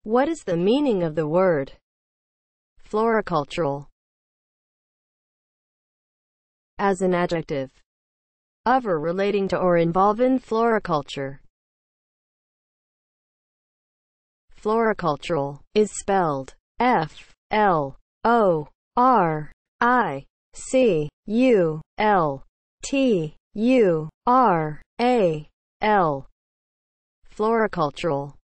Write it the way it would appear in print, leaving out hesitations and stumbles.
What is the meaning of the word floricultural as an adjective of or relating to or involve in floriculture? Floricultural is spelled Floricultural. Floricultural.